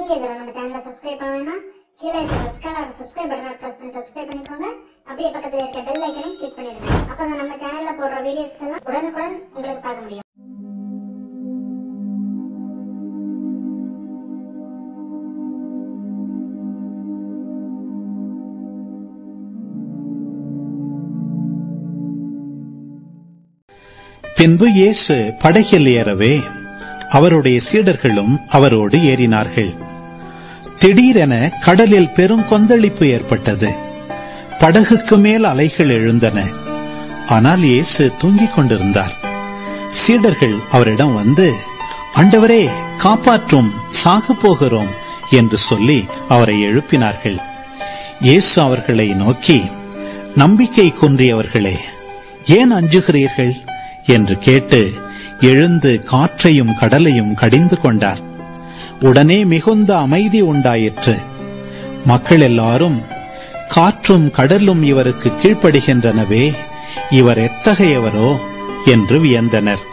நீங்க இதெல்லாம் நம்ம சேனலை சப்ஸ்கிரைப் பண்ணணும்னா கீழே இருக்க ரெட் கலர் சப்ஸ்கிரைப் பட்டனை பிரஸ் பண்ணி சப்ஸ்கிரைப் பண்ணிக்கோங்க. அப்படியே பக்கத்துல இருக்க பெல் ஐக்கனையும் கிளிக் பண்ணிடுங்க. அப்பதான் நம்ம சேனல்ல போடுற வீடியோஸ் எல்லாம் உடனுக்குடன் உங்களுக்கு பார்க்க முடியும். பின்பு இயேசு படகில் ஏறவே அவருடைய சீடர்களும் அவரோடு ஏறினார்கள். திடீரென கடலில் பெரும் கொந்தளிப்பு ஏற்பட்டது. படகுக்கு மேல் அலைகள் எழுந்தன. ஆனால் இயேசு தூங்கிக் கொண்டிருந்தார். சீடர்கள் அவரிடம் வந்து, ஆண்டவரே காப்பாற்றும், சாக போகிறோம் என்று சொல்லி அவரை எழுப்பினார்கள். இயேசு அவர்களை நோக்கி, நம்பிக்கை குன்றியவர்களே, ஏன் அஞ்சுகிறீர்கள் என்று கேட்டு எழுந்து காற்றையும் கடலையும் கடிந்து கொண்டார். உடனே மிகுந்த அமைதி உண்டாயிற்று. மக்கள் எல்லாரும், காற்றும் கடலும் இவருக்கு கீழ்ப்படுகின்றனவே, இவர் எத்தகையவரோ என்று வியந்தனர்.